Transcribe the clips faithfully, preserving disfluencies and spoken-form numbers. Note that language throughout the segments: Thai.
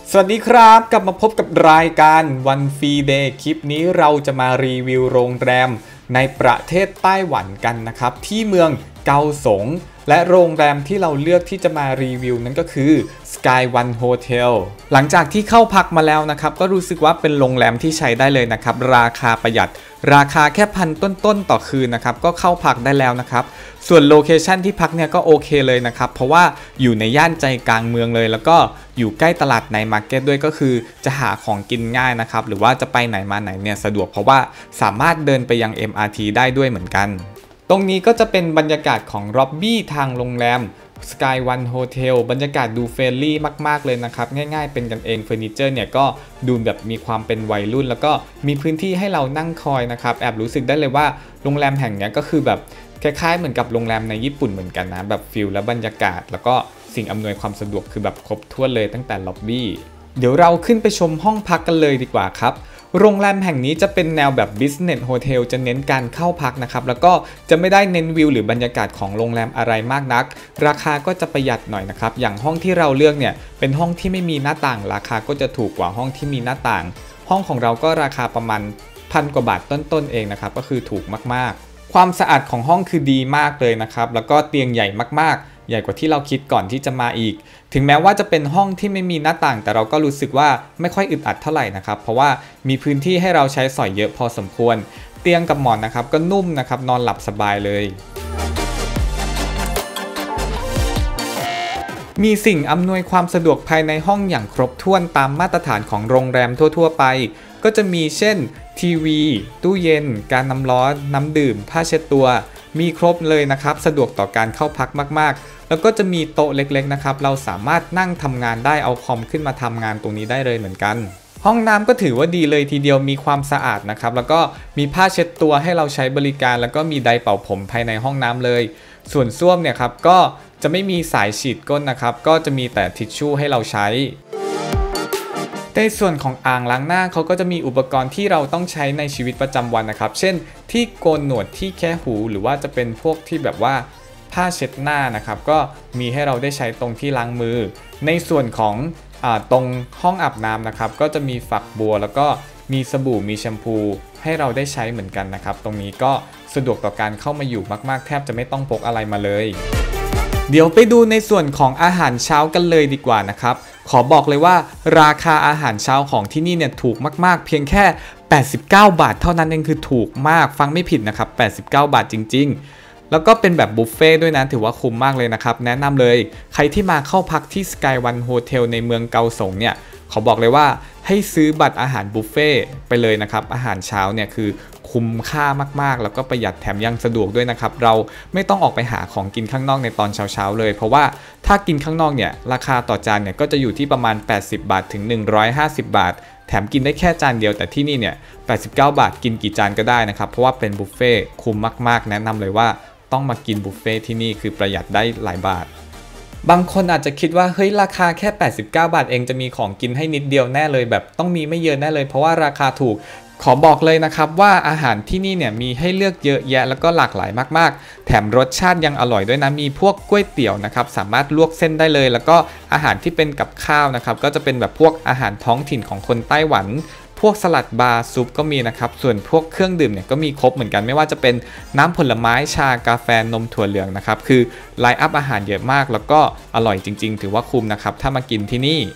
สวัสดีครับกลับมาพบกับรายการวันฟรีเดย์คลิปนี้เราจะมารีวิวโรงแรมในประเทศไต้หวันกันนะครับที่เมืองเกาสงและโรงแรมที่เราเลือกที่จะมารีวิวนั้นก็คือ Sky One Hotel หลังจากที่เข้าพักมาแล้วนะครับก็รู้สึกว่าเป็นโรงแรมที่ใช้ได้เลยนะครับราคาประหยัดราคาแค่พันต้นๆต่อคืนนะครับก็เข้าพักได้แล้วนะครับส่วนโลเคชันที่พักเนี่ยก็โอเคเลยนะครับเพราะว่าอยู่ในย่านใจกลางเมืองเลยแล้วก็อยู่ใกล้ตลาดในมาร์เก็ตด้วยก็คือจะหาของกินง่ายนะครับหรือว่าจะไปไหนมาไหนเนี่ยสะดวกเพราะว่าสามารถเดินไปยัง เอ็ม อาร์ ที ได้ด้วยเหมือนกันตรงนี้ก็จะเป็นบรรยากาศของล็อบบี้ทางโรงแรม Sky One Hotel บรรยากาศดูเฟรนลี่มากๆเลยนะครับง่ายๆเป็นกันเองเฟอร์นิเจอร์เนี่ยก็ดูแบบมีความเป็นวัยรุ่นแล้วก็มีพื้นที่ให้เรานั่งคอยนะครับแอบรู้สึกได้เลยว่าโรงแรมแห่งนี้ก็คือแบบคล้ายๆเหมือนกับโรงแรมในญี่ปุ่นเหมือนกันนะแบบฟิลและบรรยากาศแล้วก็สิ่งอำนวยความสะดวกคือแบบครบถ้วนเลยตั้งแต่ล็อบบี้เดี๋ยวเราขึ้นไปชมห้องพักกันเลยดีกว่าครับโรงแรมแห่งนี้จะเป็นแนวแบบ Business Hotel จะเน้นการเข้าพักนะครับแล้วก็จะไม่ได้เน้นวิวหรือบรรยากาศของโรงแรมอะไรมากนักราคาก็จะประหยัดหน่อยนะครับอย่างห้องที่เราเลือกเนี่ยเป็นห้องที่ไม่มีหน้าต่างราคาก็จะถูกกว่าห้องที่มีหน้าต่างห้องของเราก็ราคาประมาณพันกว่าบาทต้นๆเองนะครับก็คือถูกมากๆความสะอาดของห้องคือดีมากเลยนะครับแล้วก็เตียงใหญ่มากๆใหญ่กว่าที่เราคิดก่อนที่จะมาอีกถึงแม้ว่าจะเป็นห้องที่ไม่มีหน้าต่างแต่เราก็รู้สึกว่าไม่ค่อยอึดอัดเท่าไหร่นะครับเพราะว่ามีพื้นที่ให้เราใช้สอยเยอะพอสมควรเตียงกับหมอนนะครับก็นุ่มนะครับนอนหลับสบายเลยมีสิ่งอำนวยความสะดวกภายในห้องอย่างครบถ้วนตามมาตรฐานของโรงแรมทั่วๆไปก็จะมีเช่นทีวีตู้เย็นการน้ำร้อนน้ำดื่มผ้าเช็ดตัวมีครบเลยนะครับสะดวกต่อการเข้าพักมากๆแล้วก็จะมีโต๊ะเล็กๆนะครับเราสามารถนั่งทำงานได้เอาคอมขึ้นมาทำงานตรงนี้ได้เลยเหมือนกันห้องน้ำก็ถือว่าดีเลยทีเดียวมีความสะอาดนะครับแล้วก็มีผ้าเช็ดตัวให้เราใช้บริการแล้วก็มีไดร์เป่าผมภายในห้องน้ำเลยส่วนส้วมเนี่ยครับก็จะไม่มีสายฉีดก้นนะครับก็จะมีแต่ทิชชู่ให้เราใช้ในส่วนของอ่างล้างหน้าเขาก็จะมีอุปกรณ์ที่เราต้องใช้ในชีวิตประจำวันนะครับเช่นที่โกนหนวดที่แค่หูหรือว่าจะเป็นพวกที่แบบว่าผ้าเช็ดหน้านะครับก็มีให้เราได้ใช้ตรงที่ล้างมือในส่วนของอ่าตรงห้องอาบน้ำนะครับก็จะมีฝักบัวแล้วก็มีสบู่มีแชมพูให้เราได้ใช้เหมือนกันนะครับตรงนี้ก็สะดวกต่อการเข้ามาอยู่มากๆแทบจะไม่ต้องพกอะไรมาเลยเดี๋ยวไปดูในส่วนของอาหารเช้ากันเลยดีกว่านะครับขอบอกเลยว่าราคาอาหารเช้าของที่นี่เนี่ยถูกมากๆเพียงแค่แปดสิบเก้าบาทเท่านั้นเองคือถูกมากฟังไม่ผิดนะครับแปดสิบเก้าบาทจริงๆแล้วก็เป็นแบบบุฟเฟ่ด้วยนะถือว่าคุ้มมากเลยนะครับแนะนำเลยใครที่มาเข้าพักที่ Sky One Hotel ในเมืองเกาสงเนี่ยขอบอกเลยว่าให้ซื้อบัตรอาหารบุฟเฟ่ไปเลยนะครับอาหารเช้าเนี่ยคือคุ้มค่ามากๆแล้วก็ประหยัดแถมยังสะดวกด้วยนะครับเราไม่ต้องออกไปหาของกินข้างนอกในตอนเช้าๆเลยเพราะว่าถ้ากินข้างนอกเนี่ยราคาต่อจานเนี่ยก็จะอยู่ที่ประมาณแปดสิบบาทถึงหนึ่งร้อยห้าสิบบาทแถมกินได้แค่จานเดียวแต่ที่นี่เนี่ยแปดสิบเก้าบาทกินกี่จานก็ได้นะครับเพราะว่าเป็นบุฟเฟ่คุ้มมากๆแนะนำเลยว่าต้องมากินบุฟเฟ่ที่นี่คือประหยัดได้หลายบาทบางคนอาจจะคิดว่าเฮ้ยราคาแค่แปดสิบเก้าบาทเองจะมีของกินให้นิดเดียวแน่เลยแบบต้องมีไม่เยอะแน่เลยเพราะว่าราคาถูกขอบอกเลยนะครับว่าอาหารที่นี่เนี่ยมีให้เลือกเยอะแยะแล้วก็หลากหลายมากๆแถมรสชาติยังอร่อยด้วยนะมีพวกก๋วยเตี๋ยวนะครับสามารถลวกเส้นได้เลยแล้วก็อาหารที่เป็นกับข้าวนะครับก็จะเป็นแบบพวกอาหารท้องถิ่นของคนไต้หวันพวกสลัดบาร์ซุปก็มีนะครับส่วนพวกเครื่องดื่มเนี่ยก็มีครบเหมือนกันไม่ว่าจะเป็นน้ำผลไม้ชากาแฟนมถั่วเหลืองนะครับคือไลน์อัพอาหารเยอะมากแล้วก็อร่อยจริงๆถือว่าคุ้มนะครับถ้ามากินที่นี่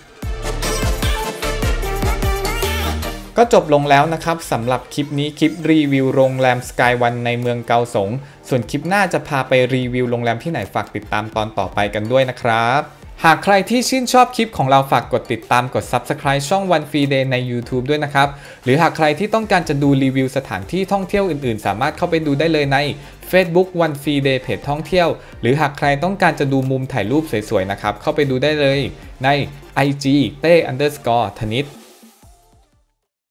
ก็จบลงแล้วนะครับสำหรับคลิปนี้คลิปรีวิวโรงแรม Sky One ในเมืองเกาสงส่วนคลิปหน้าจะพาไปรีวิวโรงแรมที่ไหนฝากติดตามตอนต่อไปกันด้วยนะครับหากใครที่ชื่นชอบคลิปของเราฝากกดติดตามกด ซับสไครบ์ ช่อง One Free Day ใน ยูทูบ ด้วยนะครับหรือหากใครที่ต้องการจะดูรีวิวสถานที่ท่องเที่ยวอื่นๆสามารถเข้าไปดูได้เลยใน Facebook One Free Day เพจท่องเที่ยวหรือหากใครต้องการจะดูมุมถ่ายรูปสวยๆนะครับเข้าไปดูได้เลยใน ไอ จี เต้ อันเดอร์สกอร์ ธนิต